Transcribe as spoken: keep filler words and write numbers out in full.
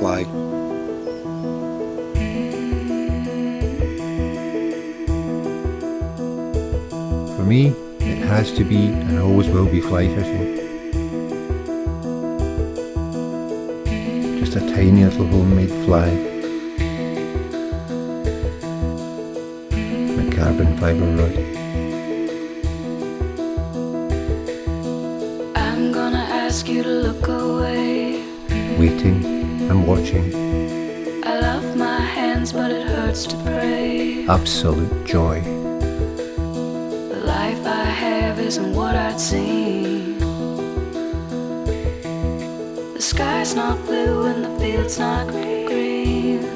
flag. For me, it has to be and always will be fly fishing. Just a tiny little homemade flag. A carbon fibre rod. I'm gonna ask you to look away. Waiting and watching. I love my hands, but it hurts to pray. Absolute joy. The life I have isn't what I'd seen. The sky's not blue and the field's not green.